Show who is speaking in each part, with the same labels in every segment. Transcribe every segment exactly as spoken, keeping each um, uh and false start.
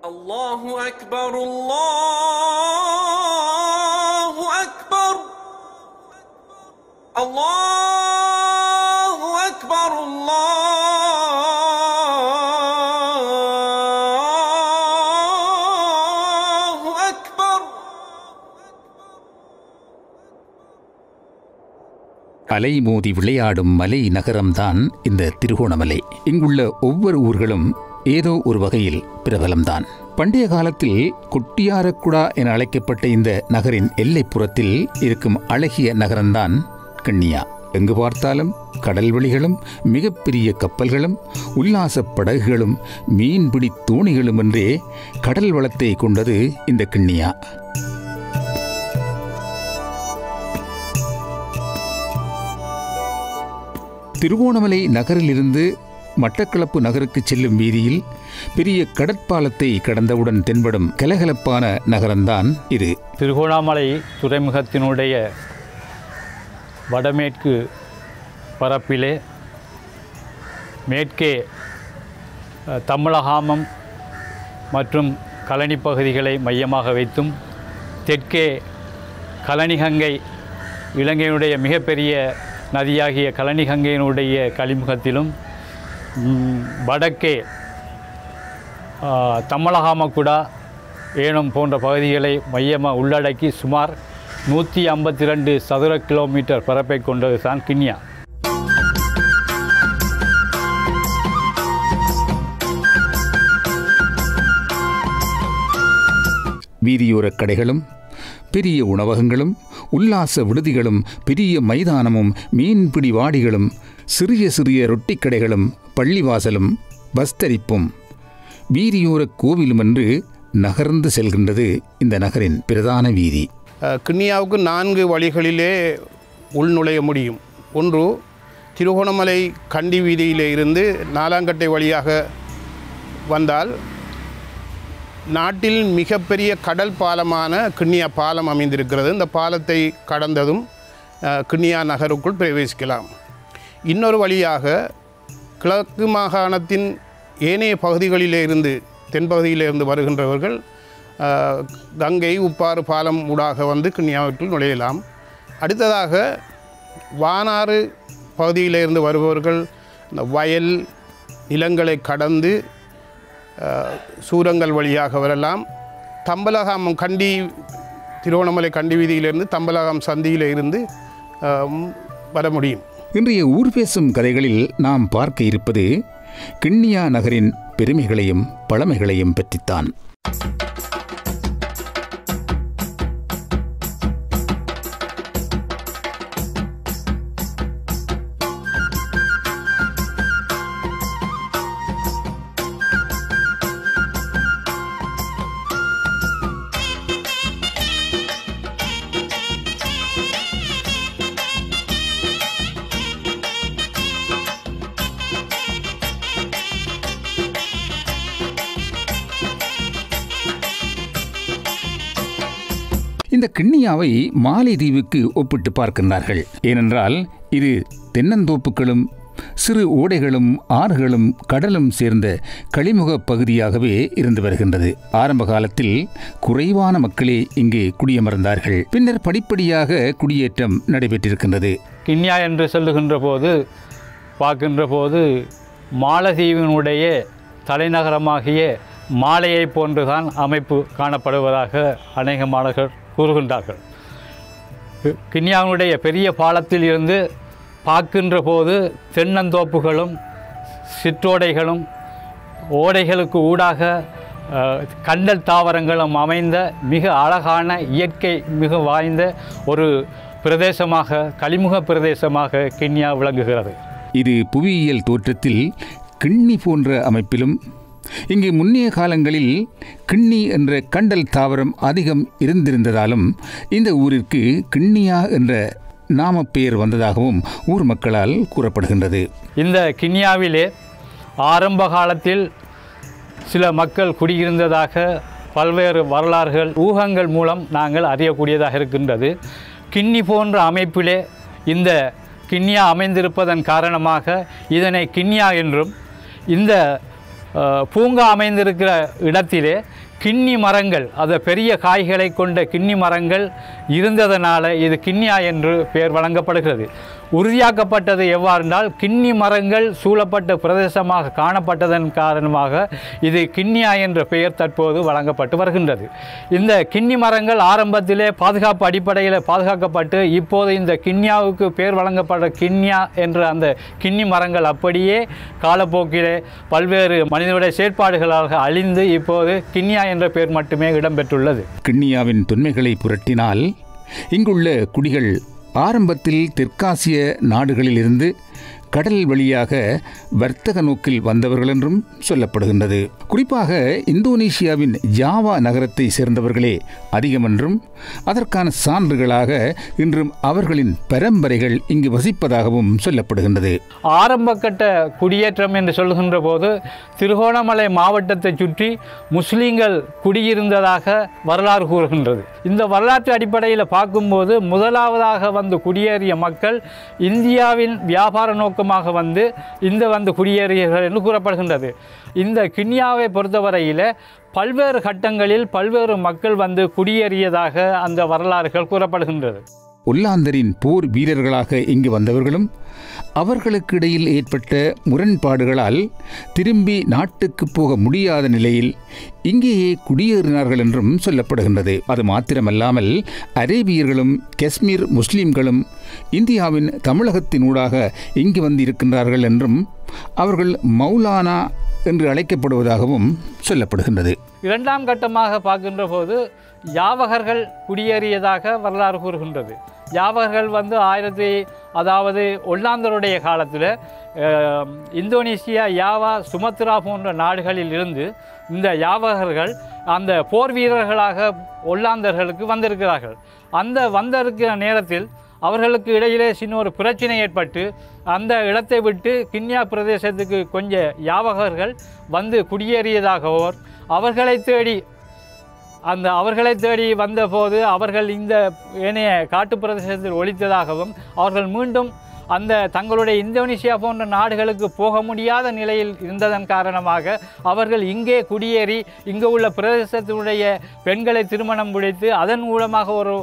Speaker 1: Allahu Akbar, Allahu Akbar, Allahu Akbar, Allahu Akbar.
Speaker 2: அலை மோதி விளையாடும் மலை நகரம்தான் இந்த திருகோணமலை. இங்குள்ள ஒவ்வொரு ஊர்களும் ஏதோ ஒரு வகையில் பிரபலம்தான். பண்டைய காலத்தில் கொட்டியாரக்குடா என அழைக்கப்பட்ட இந்த நகரின் எல்லைப்புறத்தில் இருக்கும் அழகிய நகரம்தான் கிண்ணியா. எங்கு பார்த்தாலும் கடல்வெளிகளும் மிகப்பெரிய கப்பல்களும் உல்லாச படகுகளும் மீன்பிடி தோணிகளும் என்றே கடல் வளத்தை கொண்டது இந்த கிண்ணியா. திருகோணமலை நகரிலிருந்து மட்டக்களப்பு நகருக்கு செல்லும் வீதியில் பெரிய கடற்பாலத்தை கடந்தவுடன் தென்படும் கலகலப்பான நகரம்தான் இது.
Speaker 3: திருகோணமலை துறைமுகத்தினுடைய வடமேற்கு பரப்பிலே மேற்கே தமிழகாமம் மற்றும் கழனி பகுதிகளை மையமாக வைத்தும், தெற்கே கழனிகங்கை இலங்கையினுடைய மிகப்பெரிய நதியாகிய கழனிகங்கையினுடைய கழிமுகத்திலும், வடக்கே தமிழகாமக்குடா ஏனம் போன்ற பகுதிகளை மையமாக உள்ளடக்கி சுமார் நூற்றி ஐம்பத்தி ரெண்டு சதுர கிலோமீட்டர் பரப்பை கொண்டது தான் கிண்ணியா.
Speaker 2: வீதியோரக் கடைகளும் பெரிய உணவகங்களும் உல்லாச விடுதிகளும் பெரிய மைதானமும் மீன்பிடி வாடிகளும் சிறிய சிறிய ரொட்டி கடைகளும் பள்ளிவாசலும் பஸ்தரிப்பும் வீதியோர கோவிலும் என்று நகர்ந்து செல்கின்றது இந்த நகரின் பிரதான வீதி.
Speaker 4: கிண்ணியாவுக்கு நான்கு வழிகளிலே உள்நுழைய முடியும். ஒன்று, திருகோணமலை கண்டி வீதியிலே இருந்து நாலாங்கட்டை வழியாக வந்தால் நாட்டில் மிகப்பெரிய கடல் பாலமான கிண்ணியா பாலம் அமைந்திருக்கிறது. இந்த பாலத்தை கடந்ததும் கிண்ணியா நகருக்குள் பிரவேசிக்கலாம். இன்னொரு வழியாக கிழக்கு மாகாணத்தின் ஏனைய பகுதிகளிலே இருந்து தென்பகுதியிலிருந்து வருகின்றவர்கள் கங்கை உப்பாறு பாலம் ஊடாக வந்து கிண்ணியாவிற்குள் நுழையலாம். அடுத்ததாக வானாறு பகுதியிலிருந்து வருபவர்கள் இந்த வயல் நிலங்களை கடந்து சூரங்கள் வழியாக வரலாம். தம்பலகாமம் கண்டி திருவண்ணாமலை கண்டி வீதியிலிருந்து தம்பலகாம் சந்தியில் இருந்து வர முடியும்.
Speaker 2: இன்றைய ஊர் பேசும் கதைகளில் நாம் பார்க்க இருப்பது கிண்ணியா நகரின் பெருமைகளையும் பழமைகளையும் பற்றித்தான். இந்த கிண்ணியாவை மாலைதீவுக்கு ஒப்பிட்டு பார்க்கின்றார்கள். ஏனென்றால் இது தென்னந்தோப்புகளும் சிறு ஓடைகளும் ஆறுகளும் கடலும் சேர்ந்த கழிமுக பகுதியாகவே இருந்து வருகின்றது. ஆரம்ப காலத்தில் குறைவான மக்களே இங்கு குடியமர்ந்தார்கள். பின்னர் படிப்படியாக குடியேற்றம் நடைபெற்றிருக்கின்றது.
Speaker 3: கிண்ணியா என்று சொல்லுகின்ற போது பார்க்கின்ற போது மாலத்தீவினுடைய தலைநகரமாகிய மாலையை போன்றுதான் அமைப்பு காணப்படுவதாக அநேக மாணவர்கள் கூறுகின்றார்கள். கிண்ணியாவினுடைய பெரிய பாலத்தில் இருந்து பார்க்கின்ற போது தென்னந்தோப்புகளும் சிற்றோடைகளும் ஓடைகளுக்கு ஊடாக கண்டல் தாவரங்களும் அமைந்த மிக அழகான இயற்கை மிக வாய்ந்த ஒரு பிரதேசமாக கழிமுக பிரதேசமாக கிண்ணியா விளங்குகிறது. இது
Speaker 2: புவியியல் தோற்றத்தில் கிண்ணி போன்ற அமைப்பிலும், இங்கு முன்னைய காலங்களில் கிண்ணி என்ற கண்டல் தாவரம் அதிகம் இருந்திருந்ததாலும் இந்த ஊரிற்கு கிண்ணியா என்ற நாம பெயர் வந்ததாகவும் ஊர் மக்களால் கூறப்படுகின்றது.
Speaker 3: இந்த கிண்ணியாவிலே ஆரம்ப காலத்தில் சில மக்கள் குடியிருந்ததாக பல்வேறு வரலாறுகள் ஊகங்கள் மூலம் நாங்கள் அறியக்கூடியதாக இருக்கின்றது. கிண்ணி போன்ற அமைப்பிலே இந்த கிண்ணியா அமைந்திருப்பதன் காரணமாக இதனை கிண்ணியா என்றும், இந்த பூங்கா அமைந்திருக்கிற இடத்திலே கிண்ணி மரங்கள், அது பெரிய காய்களை கொண்ட கிண்ணி மரங்கள் இருந்ததனால இது கிண்ணியா என்று பெயர் வழங்கப்படுகிறது. உறுதியாக்கப்பட்டது எவ்வாறென்றால், கிண்ணி மரங்கள் சூழப்பட்ட பிரதேசமாக காணப்பட்டதன் காரணமாக இது கிண்ணியா என்ற பெயர் தற்போது வழங்கப்பட்டு வருகின்றது. இந்த கிண்ணி மரங்கள் ஆரம்பத்திலே பாதுகாப்பு அடிப்படையில் பாதுகாக்கப்பட்டு இப்போது இந்த கிண்ணியாவுக்கு பெயர் வழங்கப்பட்ட கிண்ணியா என்ற அந்த கிண்ணி மரங்கள் அப்படியே காலப்போக்கிலே பல்வேறு மனிதனுடைய செயற்பாடுகளாக அழிந்து இப்போது கிண்ணியா என்ற பெயர் மட்டுமே இடம்பெற்றுள்ளது.
Speaker 2: கிண்ணியாவின் தொன்மைகளை புரட்டினால் இங்குள்ள குடிகள் ஆரம்பத்தில் தெற்காசிய நாடுகளிலிருந்து கடல் வழியாக வர்த்தக நோக்கில் வந்தவர்கள் என்றும் சொல்லப்படுகின்றது. குறிப்பாக இந்தோனேசியாவின் ஜாவா நகரத்தை சேர்ந்தவர்களே அதிகம் என்றும் அதற்கான சான்றுகளாக இன்றும் அவர்களின் பரம்பரைகள் இங்கு வசிப்பதாகவும் சொல்லப்படுகின்றது.
Speaker 3: ஆரம்பகட்ட குடியேற்றம் என்று சொல்கின்ற போது திருகோணமலை மாவட்டத்தை சுற்றி முஸ்லீம்கள் குடியிருந்ததாக வரலாறு கூறுகின்றது. இந்த வரலாற்று அடிப்படையில் பார்க்கும்போது முதலாவதாக வந்து குடியேறிய மக்கள் இந்தியாவின் வியாபார நோக்கம் வந்து இந்த வந்து குடியேறியர்கள் என்று கூறப்படுகின்றது. இந்த கிண்ணியாவை பொறுத்தவரையில் பல்வேறு கட்டங்களில் பல்வேறு மக்கள் வந்து குடியேறியதாக அந்த வரலாறுகள் கூறப்படுகின்றது.
Speaker 2: ஒல்லாந்தரின் போர் வீரர்களாக இங்கு வந்தவர்களும் அவர்களுக்கு இடையில் ஏற்பட்ட முரண்பாடுகளால் திரும்பி நாட்டுக்கு போக முடியாத நிலையில் இங்கேயே குடியேறினார்கள் என்றும் சொல்லப்படுகின்றது. அது மாத்திரமல்லாமல் அரேபியர்களும் காஷ்மீர் முஸ்லிம்களும் இந்தியாவின் தமிழகத்தினூடாக இங்கு வந்து இருக்கின்றார்கள் என்றும் அவர்கள் மௌலானா என்று அழைக்கப்படுவதாகவும் சொல்லப்படுகின்றது.
Speaker 3: இரண்டாம் கட்டமாக பார்க்கின்ற போது யாவகர்கள் குடியேறியதாக வரலாறு கூறுகின்றது. யாவகர்கள் வந்து ஆயிரத்தி அதாவது ஒல்லாந்தருடைய காலத்தில் இந்தோனேசியா, யாவா, சுமத்ரா போன்ற நாடுகளில் இருந்து இந்த யாவகர்கள் அந்த போர் வீரர்களாக ஒல்லாந்தர்களுக்கு வந்திருக்கிறார்கள். அந்த வந்திருக்கிற நேரத்தில் அவர்களுக்கு இடையிலே சின்ன ஒரு பிரச்சனை ஏற்பட்டு அந்த இடத்தை விட்டு கிண்ணியா பிரதேசத்துக்கு கொஞ்சம் யாவகர்கள் வந்து குடியேறியதாகவோ அவர்களை தேடி அந்த அவர்களை தேடி வந்தபோது அவர்கள் இந்த ஏனைய காட்டு பிரதேசத்தில் ஒழித்ததாகவும் அவர்கள் மீண்டும் அந்த தங்களுடைய இந்தோனேசியா போன்ற நாடுகளுக்கு போக முடியாத நிலையில் இருந்ததன் காரணமாக அவர்கள் இங்கே குடியேறி இங்கே உள்ள பிரதேசத்தினுடைய பெண்களை திருமணம் முடித்து அதன் மூலமாக ஒரு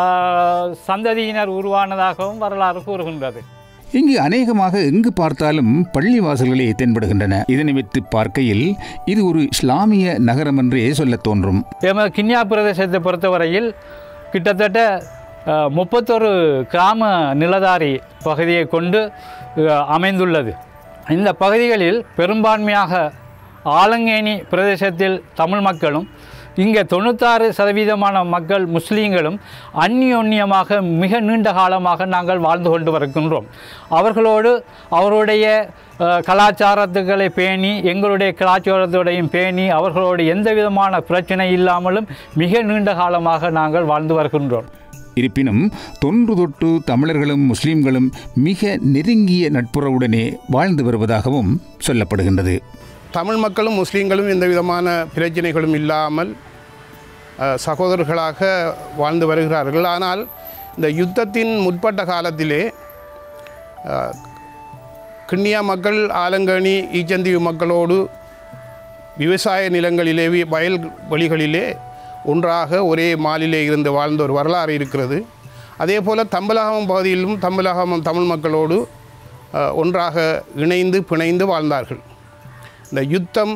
Speaker 3: சந்ததியினர் உருவானதாகவும் வரலாறு கூறுகின்றது.
Speaker 2: இங்கு அநேகமாக எங்கு பார்த்தாலும் பள்ளிவாசல்களே தென்படுகின்றன. இதனை வைத்து பார்க்கையில் இது ஒரு இஸ்லாமிய நகரம் என்றே சொல்ல தோன்றும்.
Speaker 3: எமது கிண்ணியா பிரதேசத்தை பொறுத்தவரையில் கிட்டத்தட்ட முப்பத்தொரு கிராம நிலதாரி பகுதியை கொண்டு அமைந்துள்ளது. இந்த பகுதிகளில் பெரும்பான்மையாக ஆலங்கேணி பிரதேசத்தில் தமிழ் மக்களும் இங்கே தொண்ணூத்தாறு சதவீதமான மக்கள் முஸ்லீம்களும் அந்நியோன்யமாக மிக நீண்ட காலமாக நாங்கள் வாழ்ந்து கொண்டு வருகின்றோம். அவர்களோடு அவருடைய கலாச்சாரத்துக்களை பேணி எங்களுடைய கலாச்சாரத்தோடையும் பேணி அவர்களோடு எந்த விதமான பிரச்சனை இல்லாமலும் மிக நீண்ட காலமாக நாங்கள் வாழ்ந்து வருகின்றோம்.
Speaker 2: இருப்பினும் தொன்று தொட்டு தமிழர்களும் முஸ்லீம்களும் மிக நெருங்கிய நட்புறவுடனே வாழ்ந்து வருவதாகவும் சொல்லப்படுகின்றது.
Speaker 4: தமிழ் மக்களும் முஸ்லீம்களும் எந்த விதமான பிரச்சனைகளும் இல்லாமல் சகோதரர்களாக வாழ்ந்து வருகிறார்கள். ஆனால் இந்த யுத்தத்தின் முற்பட்ட காலத்திலே கிண்ணியா மக்கள் ஆலங்கேணி ஈச்சந்தீவு மக்களோடு விவசாய நிலங்களிலே வயல் வெளிகளிலே ஒன்றாக ஒரே மாலிலே இருந்து வாழ்ந்த ஒரு வரலாறு இருக்கிறது. அதே போல் தம்பலகாமம் பகுதியிலும் தம்பலகாமம் தமிழ் மக்களோடு ஒன்றாக இணைந்து பிணைந்து வாழ்ந்தார்கள். இந்த யுத்தம்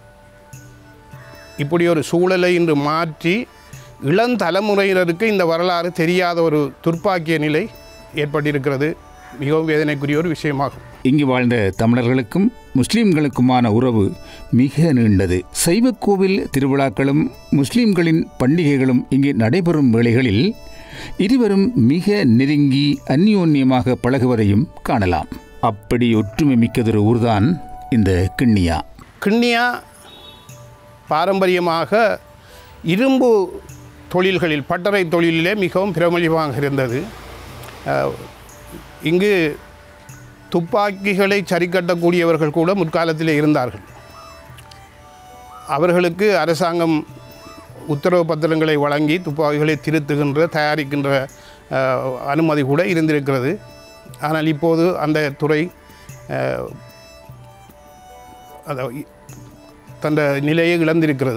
Speaker 4: இப்படி ஒரு சூழலை இன்று மாற்றி இளந்தலைமுறையினருக்கு இந்த வரலாறு தெரியாத ஒரு துர்ப்பாக்கிய நிலை ஏற்பட்டிருக்கிறது. மிகவும் வேதனைக்குரிய ஒரு விஷயமாகும்.
Speaker 2: இங்கு வாழ்ந்த தமிழர்களுக்கும் முஸ்லிம்களுக்குமான உறவு மிக நீண்டது. சைவக்கோவில் திருவிழாக்களும் முஸ்லிம்களின் பண்டிகைகளும் இங்கு நடைபெறும் வேளைகளில் இருவரும் மிக நெருங்கி அந்யோன்யமாக பழகுவதையும் காணலாம். அப்படி ஒற்றுமை மிக்கதொரு ஊர்தான் இந்த கிண்ணியா.
Speaker 4: கிண்ணியா பாரம்பரியமாக இரும்பு தொழில்களில் பட்டறை தொழிலிலே மிகவும் பிரபலமாக இருந்தது. இங்கு துப்பாக்கிகளை சரிக்கட்டக்கூடியவர்கள் கூட முற்காலத்திலே இருந்தார்கள். அவர்களுக்கு அரசாங்கம் உத்தரவு பத்திரங்களை வழங்கி துப்பாக்கிகளை திருத்துகின்ற தயாரிக்கின்ற அனுமதி கூட இருந்திருக்கிறது. ஆனால் இப்போது அந்த துறை தன் நிலையை இழந்திருக்கிறது.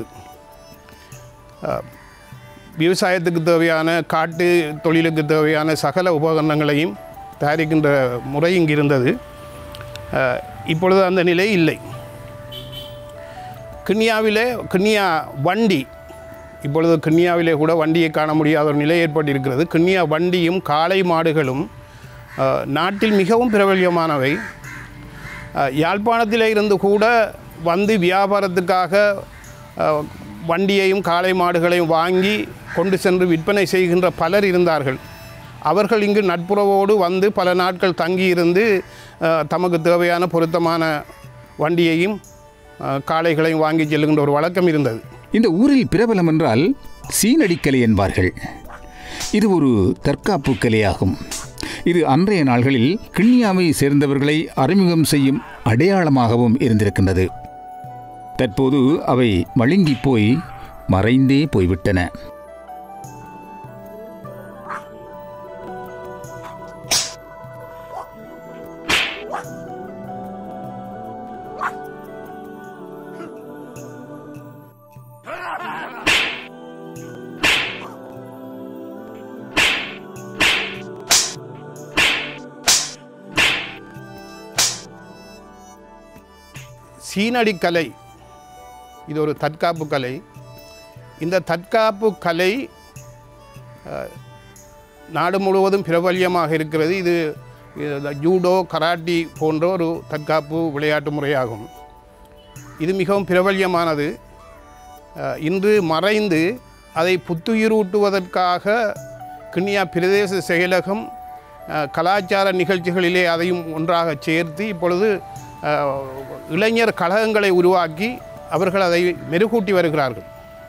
Speaker 4: விவசாயத்துக்கு தேவையான காட்டு தொழிலுக்கு தேவையான சகல உபகரணங்களையும் தயாரிக்கின்ற முறை இங்கு இருந்தது. இப்பொழுது அந்த நிலை இல்லை. கிண்ணியாவிலே கிண்ணியா வண்டி, இப்பொழுது கிண்ணியாவிலே கூட வண்டியை காண முடியாத ஒரு நிலை ஏற்பட்டிருக்கிறது. கிண்ணியா வண்டியும் காளை மாடுகளும் நாட்டில் மிகவும் பிரபல்யமானவை. யாழ்ப்பாணத்திலே இருந்து கூட வந்து வியாபாரத்துக்காக வண்டியையும் காளை மாடுகளையும் வாங்கி கொண்டு சென்று விற்பனை செய்கின்ற பலர் இருந்தார்கள். அவர்கள் இங்கு நட்புறவோடு வந்து பல நாட்கள் தங்கியிருந்து தமக்கு தேவையான பொருத்தமான வண்டியையும் காளைகளையும் வாங்கி செல்லுகின்ற ஒரு வழக்கம் இருந்தது.
Speaker 2: இந்த ஊரில் பிரபலம் என்றால் சீனடிக்கலை என்பார்கள். இது ஒரு தற்காப்பு கலையாகும். இது அன்றைய நாள்களில் கிண்ணியாவை சேர்ந்தவர்களை அறிமுகம் செய்யும் அடையாளமாகவும் இருந்திருக்கின்றது. தற்போது அவை மழுங்கி போய் மறைந்தே போய்விட்டன.
Speaker 4: சீனடி கலை இது ஒரு தற்காப்பு கலை. இந்த தற்காப்பு கலை நாடு முழுவதும் பிரபல்யமாக இருக்கிறது. இது ஜூடோ, கராட்டி போன்ற ஒரு தற்காப்பு விளையாட்டு முறையாகும். இது மிகவும் பிரபல்யமானது. இன்று மறைந்து அதை புத்துயிரூட்டுவதற்காக கிண்ணியா பிரதேச செயலகம் கலாச்சார நிகழ்ச்சிகளிலே அதையும் ஒன்றாக சேர்த்து இப்பொழுது இளைஞர் கழகங்களை உருவாக்கி அவர்கள் அதை மெருகூட்டி வருகிறார்கள்.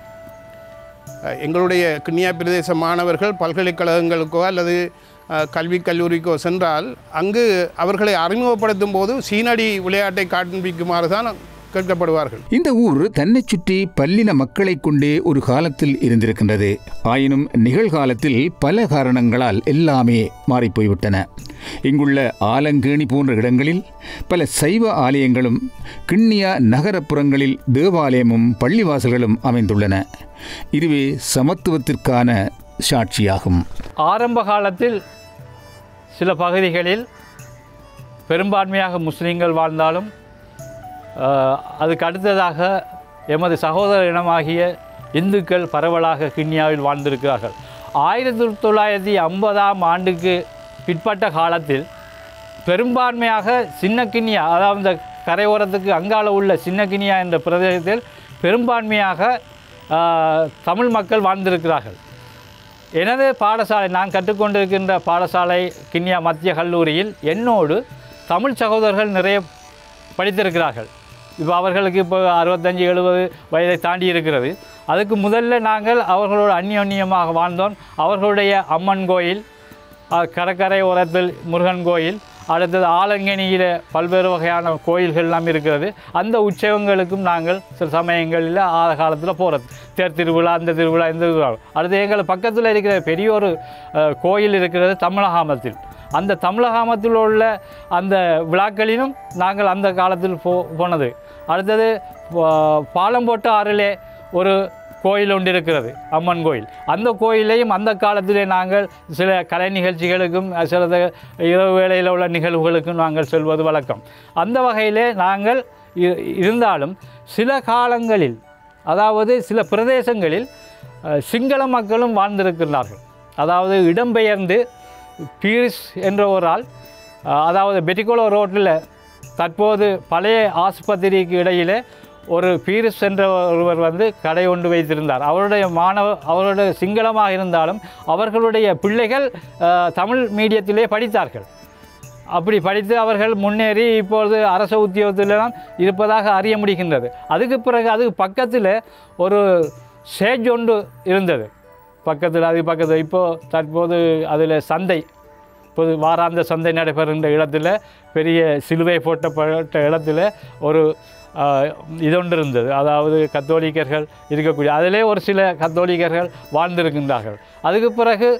Speaker 4: எங்களுடைய கிண்ணியா பிரதேச மாணவர்கள் பல்கலைக்கழகங்களுக்கோ அல்லது கல்வி கல்லூரிக்கோ சென்றால் அங்கு அவர்களை அறிமுகப்படுத்தும் போது சீனடி விளையாட்டை காண்பிக்குமாறு தான் கேட்கப்படுவார்கள்.
Speaker 2: இந்த ஊர் தன்னை சுற்றி பல்லின மக்களை கொண்டே ஒரு காலத்தில் இருந்திருக்கின்றது. ஆயினும் நிகழ்காலத்தில் பல காரணங்களால் எல்லாமே மாறிப்போய்விட்டன. இங்குள்ள ஆலங்கேணி போன்ற இடங்களில் பல சைவ ஆலயங்களும் கிண்ணியா நகரப்புறங்களில் தேவாலயமும் பள்ளிவாசல்களும் அமைந்துள்ளன. இதுவே சமத்துவத்திற்கான சாட்சியாகும்.
Speaker 3: ஆரம்ப காலத்தில் சில பகுதிகளில் பெரும்பான்மையாக முஸ்லீம்கள் வாழ்ந்தாலும் அதுக்கு அடுத்ததாக எமது சகோதர இனமாகிய இந்துக்கள் பரவலாக கிண்ணியாவில் வாழ்ந்திருக்கிறார்கள். ஆயிரத்தி தொள்ளாயிரத்தி ஐம்பதாம் ஆண்டுக்கு பிற்பட்ட காலத்தில் பெரும்பான்மையாக சின்ன கிண்ணியா, அதாவது இந்த கரையோரத்துக்கு அங்கால உள்ள சின்ன கிண்ணியா என்ற பிரதேசத்தில் பெரும்பான்மையாக தமிழ் மக்கள் வாழ்ந்திருக்கிறார்கள். எனது பாடசாலை, நான் கற்றுக்கொண்டிருக்கின்ற பாடசாலை கிண்ணியா மத்திய கல்லூரியில் என்னோடு தமிழ் சகோதரர்கள் நிறைய படித்திருக்கிறார்கள். இப்போ அவர்களுக்கு இப்போ அறுபத்தஞ்சி எழுபது வயதை தாண்டி இருக்கிறது. அதுக்கு முதல்ல நாங்கள் அவர்களோடு அந்யோன்யமாக வாழ்ந்தோம். அவர்களுடைய அம்மன் கோயில், கடற்கரை ஓரத்தில் முருகன் கோயில், அடுத்தது ஆலங்கேணியில் பல்வேறு வகையான கோயில்கள்லாம் இருக்கிறது. அந்த உற்சவங்களுக்கும் நாங்கள் சில சமயங்களில் ஆத காலத்தில் போகிறது. தேர் திருவிழா, அந்த திருவிழா, இந்த திருவிழா. அடுத்து எங்கள் பக்கத்தில் இருக்கிற பெரிய ஒரு கோயில் இருக்கிறது தமிழகாமத்தில். அந்த தமிழகாமத்தில் உள்ள அந்த விழாக்களிலும் நாங்கள் அந்த காலத்தில் போ போனது அடுத்தது பாலம்போட்ட ஆறிலே ஒரு கோயில் ஒன்று இருக்கிறது, அம்மன் கோயில். அந்த கோயிலையும் அந்த காலத்திலே நாங்கள் சில கலை நிகழ்ச்சிகளுக்கும் சில இரவு வேளையில் உள்ள நிகழ்வுகளுக்கும் நாங்கள் செல்வது வழக்கம். அந்த வகையிலே நாங்கள் இருந்தாலும் சில காலங்களில், அதாவது சில பிரதேசங்களில் சிங்கள மக்களும் வாழ்ந்திருக்கிறார்கள். அதாவது இடம்பெயர்ந்து பீரிஸ் என்ற ஒரு ஆள், அதாவது பெட்டிகோலோ ரோட்டில் தற்போது பழைய ஆஸ்பத்திரிக்கு இடையிலே ஒரு பீரிஸ் என்ற ஒருவர் வந்து கடை கொண்டு வைத்திருந்தார். அவருடைய மாணவ அவருடைய சிங்களமாக இருந்தாலும் அவர்களுடைய பிள்ளைகள் தமிழ் மீடியத்திலே படித்தார்கள். அப்படி படித்து அவர்கள் முன்னேறி இப்பொழுது அரச உத்தியோகத்தில்தான் இருப்பதாக அறிய முடிகின்றது. அதுக்கு பிறகு அதுக்கு பக்கத்தில் ஒரு ஸ்டேஜ் ஒன்று இருந்தது பக்கத்தில். அது பக்கத்தில் இப்போது தற்போது அதில் சந்தை, இப்போது வாராந்த சந்தை நடைபெறுகின்ற இடத்துல பெரிய சிலுவை போட்டப்பட்ட இடத்துல ஒரு இதொன்று இருந்தது. அதாவது கத்தோலிக்கர்கள் இருக்கக்கூடிய அதிலே ஒரு சில கத்தோலிக்கர்கள் வாழ்ந்திருக்கின்றார்கள். அதுக்கு பிறகு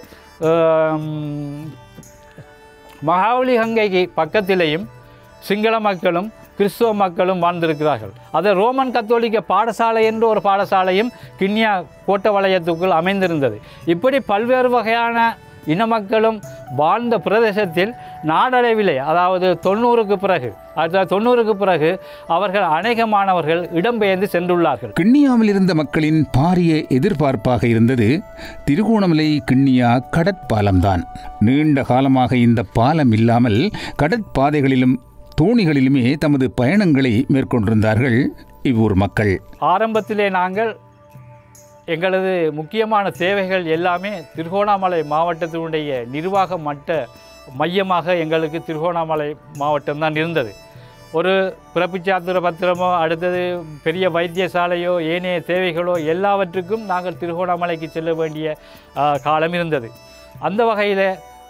Speaker 3: மகாவலி கங்கைக்கு பக்கத்திலேயும் சிங்கள மக்களும் கிறிஸ்துவ மக்களும் வாழ்ந்திருக்கிறார்கள். அது ரோமன் கத்தோலிக்க பாடசாலை என்ற ஒரு பாடசாலையும் கிண்ணியா கோட்டை வலயத்துக்குள் அமைந்திருந்தது. இப்படி பல்வேறு வகையான இன மக்களும் வாழ்ந்த பிரதேசத்தில் நாடளவிலே அதாவது தொண்ணூறுக்கு பிறகு அதாவது தொண்ணூறுக்கு பிறகு அவர்கள் அநேகமானவர்கள் இடம்பெயர்ந்து சென்றுள்ளார்கள்.
Speaker 2: கிண்ணியாவில் இருந்த மக்களின் பாரிய எதிர்பார்ப்பாக இருந்தது திருகோணமலை கிண்ணியா கடற்பாலம்தான். நீண்ட காலமாக இந்த பாலம் இல்லாமல் கடற்பாதைகளிலும் தோணிகளிலுமே தமது பயணங்களை மேற்கொண்டிருந்தார்கள் இவ்வூர் மக்கள்.
Speaker 3: ஆரம்பத்திலே நாங்கள் எங்களது முக்கியமான தேவைகள் எல்லாமே திருகோணாமலை மாவட்டத்தினுடைய நிர்வாக மட்ட மையமாக எங்களுக்கு திருகோணாமலை மாவட்டம்தான் இருந்தது. ஒரு பிறப்புச்சாத்திர பத்திரமோ அடுத்தது பெரிய வைத்தியசாலையோ ஏனைய தேவைகளோ எல்லாவற்றுக்கும் நாங்கள் திருகோணாமலைக்கு செல்ல வேண்டிய காலம் இருந்தது. அந்த வகையில்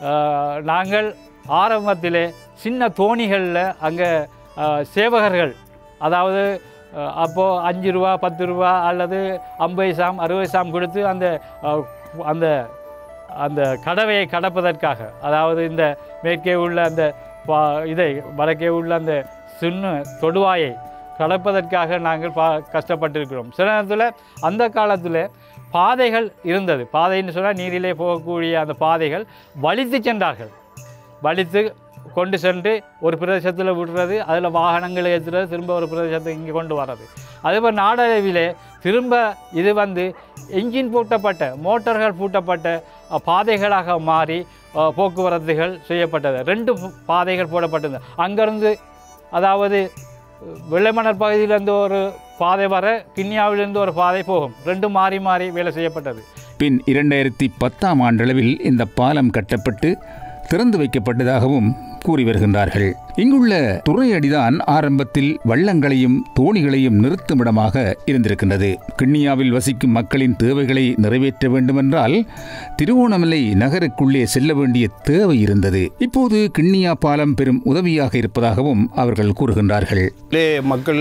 Speaker 3: நாங்கள் ஆரம்பத்தில் சின்ன தோணிகளில் அங்கே சேவகர்கள் அதாவது அப்போது அஞ்சு ரூபா பத்து ரூபா அல்லது ஐம்பது சாம் அறுபது சாம் கொடுத்து அந்த அந்த அந்த கடவையை கடப்பதற்காக அதாவது இந்த மேற்கே உள்ள அந்த பா இதை வடக்கே உள்ள அந்த சின்ன தொடுவாயை கடப்பதற்காக நாங்கள் பா கஷ்டப்பட்டிருக்கிறோம். சில நேரத்தில் அந்த காலத்தில் பாதைகள் இருந்தது. பாதைன்னு சொன்னால் நீரிலே போகக்கூடிய அந்த பாதைகள் வலித்து சென்றார்கள். வலித்து கொண்டு சென்று ஒரு பிரதேசத்தில் விடுறது, அதில் வாகனங்களை ஏற்றுறது, திரும்ப ஒரு பிரதேசத்தை இங்கே கொண்டு வர்றது. அதேபோல் நாடளவிலே திரும்ப இது வந்து என்ஜின் பூட்டப்பட்ட மோட்டார்கள் பூட்டப்பட்ட பாதைகளாக மாறி போக்குவரத்துகள் செய்யப்பட்டது. ரெண்டு பாதைகள் போடப்பட்டது. அங்கேருந்து அதாவது வெள்ளைமணல் பகுதியிலேருந்து ஒரு பாதை வர கிண்ணியாவிலிருந்து ஒரு பாதை போகும். ரெண்டும் மாறி மாறி வேலை செய்யப்பட்டது.
Speaker 2: பின் இரண்டாயிரத்தி பத்தாம் ஆண்டளவில் இந்த பாலம் கட்டப்பட்டு திறந்து வைக்கப்பட்டதாகவும் கூறி வருகின்றார்கள். இங்குள்ள துறையடிதான் ஆரம்பத்தில் வள்ளங்களையும் தோணிகளையும் நிறுத்துமிடமாக இருந்திருக்கின்றது. கிண்ணியாவில் வசிக்கும் மக்களின் தேவைகளை நிறைவேற்ற வேண்டுமென்றால் திருகோணமலை நகருக்குள்ளே செல்ல வேண்டிய தேவை இருந்தது. இப்போது கிண்ணியா பாலம் பெரும் உதவியாக இருப்பதாகவும் அவர்கள் கூறுகின்றார்கள்.
Speaker 4: மக்கள்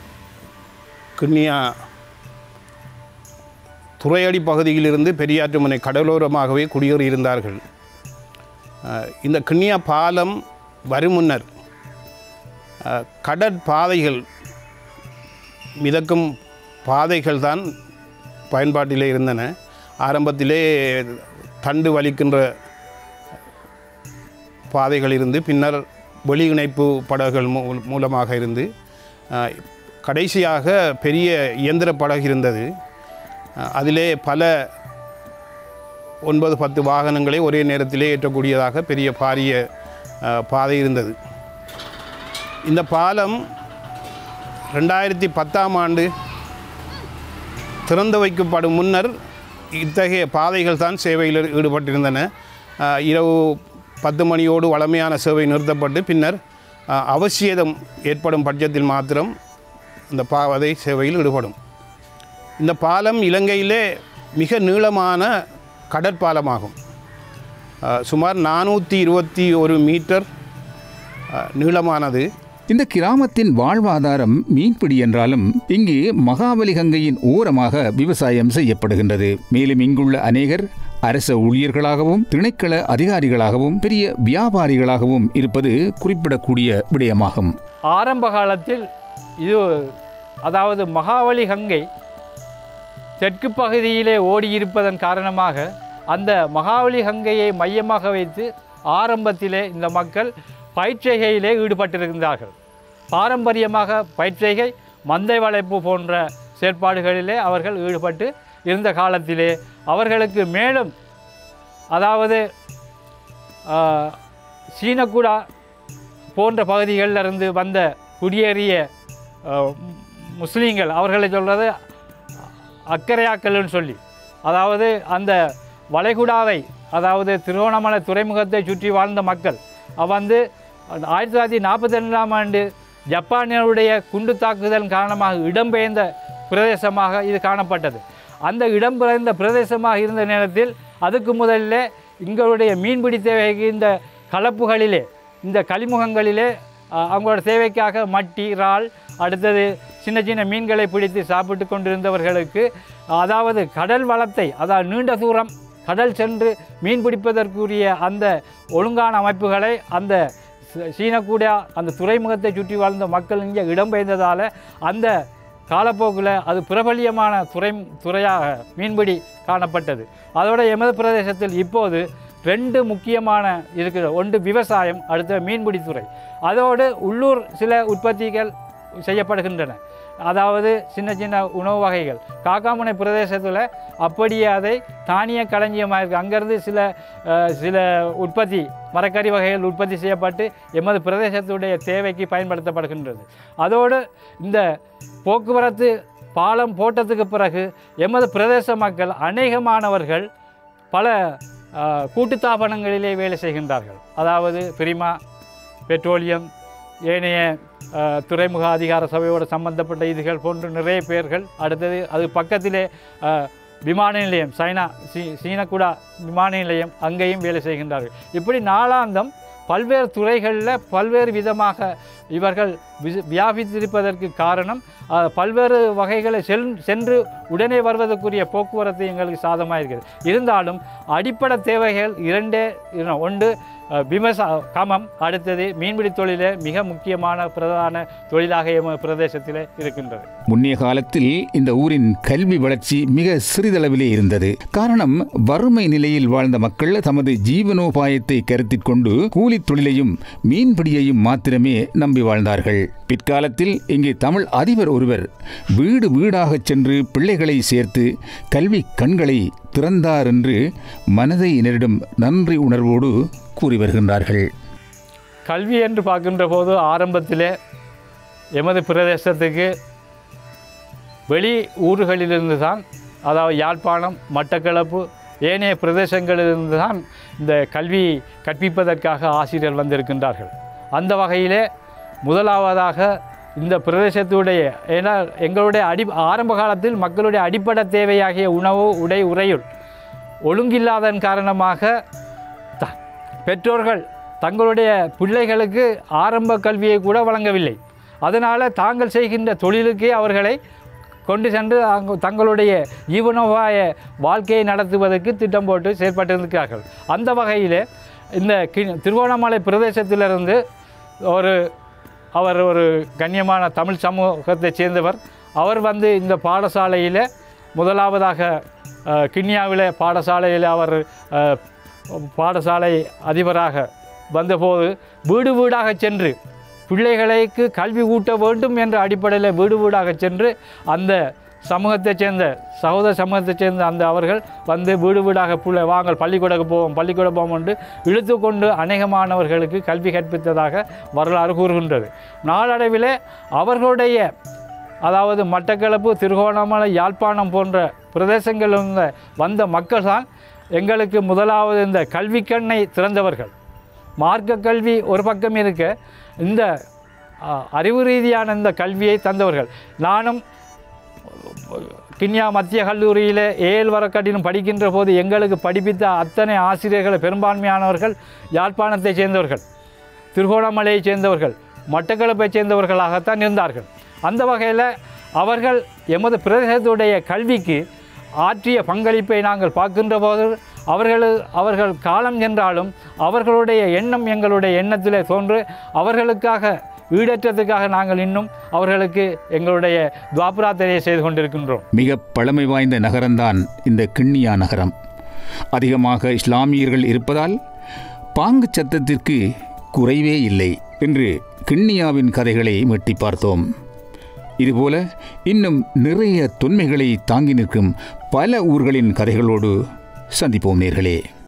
Speaker 4: கிண்ணியா துறையடி பகுதியிலிருந்து பெரியாற்றுமனை கடலோரமாகவே குடியேறியிருந்தார்கள். இந்த கிண்ணியா பாலம் வரும் முன்னர் கடற்பாதைகள் மிதக்கும் பாதைகள் தான் பயன்பாட்டிலே இருந்தன. ஆரம்பத்திலே தண்டு வலிக்கின்ற பாதைகள் இருந்து பின்னர் வெளி இணைப்பு படகுகள் மூலமாக இருந்து கடைசியாக பெரிய இயந்திர படகு இருந்தது. அதிலே பல ஒன்பது பத்து வாகனங்களை ஒரே நேரத்திலே ஏற்றக்கூடியதாக பெரிய பாரிய பாதை இருந்தது. இந்த பாலம் ரெண்டாயிரத்தி பத்தாம் ஆண்டு திறந்து வைக்கப்படும் முன்னர் இத்தகைய பாதைகள் தான் சேவையில் ஈடுபட்டிருந்தன. இரவு பத்து மணியோடு வழமையான சேவை நிறுத்தப்பட்டு பின்னர் அவசியம் ஏற்படும் பட்சத்தில் மாத்திரம் இந்த பாதை சேவையில் ஈடுபடும். இந்த பாலம் இலங்கையிலே மிக நீளமான கடற்பாலமாகும். சுமார் நானூற்றி இருபத்தி ஒரு மீட்டர் நீளமானது.
Speaker 2: இந்த கிராமத்தின் வாழ்வாதாரம் மீன்பிடி என்றாலும் இங்கு மகாபலி கங்கையின் ஓரமாக விவசாயம் செய்யப்படுகின்றது. மேலும் இங்குள்ள அநேகர் அரச ஊழியர்களாகவும் திணைக்கள அதிகாரிகளாகவும் பெரிய வியாபாரிகளாகவும் இருப்பது குறிப்பிடக்கூடிய விடயமாகும்.
Speaker 3: ஆரம்ப காலத்தில் இது அதாவது மகாபலி கங்கை தெற்கு பகுதியிலே ஓடியிருப்பதன் காரணமாக அந்த மகாபலி கங்கையை மையமாக வைத்து ஆரம்பத்திலே இந்த மக்கள் பயிற்சிகையிலே ஈடுபட்டிருந்தார்கள். பாரம்பரியமாக பயிற்சிகை மந்தை வளைப்பு போன்ற செயற்பாடுகளிலே அவர்கள் ஈடுபட்டு இருந்த காலத்திலே அவர்களுக்கு மேலும் அதாவது சீனக்குடா போன்ற பகுதிகளிலிருந்து வந்த குடியேறிய முஸ்லீம்கள் அவர்களை சொல்கிறது அக்கரையாக்கல்னு சொல்லி அதாவது அந்த வளைகுடாவை அதாவது திருகோணமலை துறைமுகத்தை சுற்றி வாழ்ந்த மக்கள் வந்து ஆயிரத்தி தொள்ளாயிரத்தி நாற்பத்தி ரெண்டாம் ஆண்டு ஜப்பானியருடைய குண்டு தாக்குதல் காரணமாக இடம்பெயர்ந்த பிரதேசமாக இது காணப்பட்டது. அந்த இடம்பெயர்ந்த பிரதேசமாக இருந்த நேரத்தில் அதுக்கு முதலில் எங்களுடைய மீன்பிடி தேவைக்கு இந்த கலப்புகளிலே இந்த கழிமுகங்களிலே அவங்களோட தேவைக்காக மட்டி இறால் அடுத்தது சின்ன சின்ன மீன்களை பிடித்து சாப்பிட்டு கொண்டிருந்தவர்களுக்கு அதாவது கடல் வளத்தை அதாவது நீண்ட தூரம் கடல் சென்று மீன் பிடிப்பதற்குரிய அந்த ஒழுங்கான அமைப்புகளை அந்த சீனக்கூட அந்த துறைமுகத்தை சுற்றி வாழ்ந்த மக்கள் இங்கே இடம்பெயர்ந்ததால் அந்த காலப்போக்கில் அது பிரபல்யமான துறை துறையாக மீன்பிடி காணப்பட்டது. அதோட எமது பிரதேசத்தில் இப்போது ரெண்டு முக்கியமான இருக்கிற ஒன்று விவசாயம், அடுத்த மீன்பிடித்துறை. அதோடு உள்ளூர் சில உற்பத்திகள் செய்யப்படுகின்றன. அதாவது சின்ன சின்ன உணவு வகைகள். காக்காமுனை பிரதேசத்தில் அப்படியே அதை தானிய களஞ்சியமாக இருக்குது. அங்கேருந்து சில சில உற்பத்தி மரக்கறி வகைகள் உற்பத்தி செய்யப்பட்டு எமது பிரதேசத்துடைய தேவைக்கு பயன்படுத்தப்படுகின்றது. அதோடு இந்த போக்குவரத்து பாலம் போட்டதுக்கு பிறகு எமது பிரதேச மக்கள் அநேகமானவர்கள் பல கூட்டுத்தாபனங்களிலே வேலை செய்கின்றார்கள். அதாவது பிரிமா, பெட்ரோலியம், ஏனைய துறைமுக அதிகார சபையோடு சம்பந்தப்பட்ட இதுகள் போன்று நிறைய பேர்கள். அடுத்தது அது பக்கத்திலே விமான நிலையம், சைனா சீ சீனக்குடா விமான நிலையம், அங்கேயும் வேலை செய்கின்றார்கள். இப்படி நாளாந்தம் பல்வேறு துறைகளில் பல்வேறு விதமாக இவர்கள் வியாபித்திருப்பதற்கு காரணம் பல்வேறு வகைகளை செல் சென்று உடனே வருவதற்குரிய போக்குவரத்து எங்களுக்கு சாதமாக இருக்கிறது. இருந்தாலும் அடிப்படை தேவைகள் இரண்டே ஒன்று விவசா கமம், அடுத்தது மீன்பிடி தொழிலே மிக முக்கியமான பிரதான தொழிலாக எமது பிரதேசத்தில் இருக்கின்றது.
Speaker 2: முன்னைய காலத்தில் இந்த ஊரின் கல்வி வளர்ச்சி மிக சிறிதளவிலே இருந்தது. காரணம், வறுமை நிலையில் வாழ்ந்த மக்கள் தமது ஜீவனோபாயத்தை கருத்தில் கொண்டு கூலி தொழிலையும் மீன்பிடியையும் மாத்திரமே நம்பி வாழ்ந்தார்கள். பிற்காலத்தில் இங்கே தமிழ் அதிபர் ஒருவர் வீடு வீடாக சென்று பிள்ளைகளை சேர்த்து கல்வி கண்களை திறந்தார் என்று மனதை இனரிடம் நன்றி உணர்வோடு கூறி வருகின்றார்கள்.
Speaker 3: கல்வி என்று பார்க்கின்ற போது ஆரம்பத்திலே எமது பிரதேசத்துக்கு வெளி ஊர்களிலிருந்து தான், அதாவது யாழ்ப்பாணம், மட்டக்களப்பு, ஏனைய பிரதேசங்களிலிருந்து தான் இந்த கல்வி கற்பிப்பதற்காக ஆசிரியர் வந்திருக்கின்றார்கள். அந்த வகையிலே முதலாவதாக இந்த பிரதேசத்துடைய, ஏன்னா எங்களுடைய அடி ஆரம்ப காலத்தில் மக்களுடைய அடிப்படை தேவையாகிய உணவு, உடை, உறையுள் ஒழுங்கில்லாதன் காரணமாக த பெற்றோர்கள் தங்களுடைய பிள்ளைகளுக்கு ஆரம்ப கல்வியை கூட வழங்கவில்லை. அதனால் தாங்கள் செய்கின்ற தொழிலுக்கே அவர்களை கொண்டு சென்று அங்கு தங்களுடைய ஜீவனோபாய வாழ்க்கையை நடத்துவதற்கு திட்டம் போட்டு செயற்பட்டிருக்கிறார்கள். அந்த வகையில் இந்த கி திருகோணமலை பிரதேசத்திலிருந்து ஒரு அவர் ஒரு கண்ணியமான தமிழ் சமூகத்தைச் சேர்ந்தவர். அவர் வந்து இந்த பாடசாலையில் முதலாவதாக கிண்ணியாவில் பாடசாலையில் அவர் பாடசாலை அதிபராக வந்தபோது வீடு வீடாக சென்று பிள்ளைகளுக்கு கல்வி ஊட்ட வேண்டும் என்ற அடிப்படையில் வீடு வீடாக சென்று அந்த சமூகத்தைச் சேர்ந்த சகோதர சமூகத்தைச் சேர்ந்த அந்த அவர்கள் வந்து வீடு வீடாக பிள்ளை வாங்கள் பள்ளிக்கூடக்கு போவோம் பள்ளிக்கூடம் போவோம் என்று இழுத்து கொண்டு அநேகமானவர்களுக்கு கல்வி கற்பித்ததாக வரலாறு கூறுகின்றது. நாளடைவில் அவர்களுடைய, அதாவது மட்டக்களப்பு, திருகோணமலை, யாழ்ப்பாணம் போன்ற பிரதேசங்களில் வந்த மக்கள் தான் எங்களுக்கு முதலாவது இந்த கல்வி கண்ணை திறந்தவர்கள். மார்க்க கல்வி ஒரு பக்கம் இருக்க, இந்த அறிவு ரீதியான இந்த கல்வியை தந்தவர்கள். நானும் கிண்ணியா மத்திய கல்லூரியில் ஏழு வரக்கட்டிலும் படிக்கின்ற போது எங்களுக்கு படிப்பித்த அத்தனை ஆசிரியர்கள் பெரும்பான்மையானவர்கள் யாழ்ப்பாணத்தைச் சேர்ந்தவர்கள், திருகோணமலையைச் சேர்ந்தவர்கள், மட்டக்களப்பைச் சேர்ந்தவர்களாகத்தான் இருந்தார்கள். அந்த வகையில் அவர்கள் எமது பிரதேசத்துடைய கல்விக்கு ஆற்றிய பங்களிப்பை நாங்கள் பார்க்கின்ற போது அவர்கள் அவர்கள் காலம் சென்றாலும் அவர்களுடைய எண்ணம் எங்களுடைய எண்ணத்திலே தோன்று அவர்களுக்காக ஈடற்றத்துக்காக நாங்கள் இன்னும் அவர்களுக்கு எங்களுடைய துவாபிரார்த்தனையை செய்து கொண்டிருக்கின்றோம்.
Speaker 2: மிக பழமை வாய்ந்த நகரம்தான் இந்த கிண்ணியா நகரம். அதிகமாக இஸ்லாமியர்கள் இருப்பதால் பாங்கு சத்தத்திற்கு குறைவே இல்லை என்று கிண்ணியாவின் கதைகளை மீட்டி பார்த்தோம். இதுபோல இன்னும் நிறைய தொன்மைகளை தாங்கி நிற்கும் பல ஊர்களின் கதைகளோடு சந்திப்போம் நேர்களே.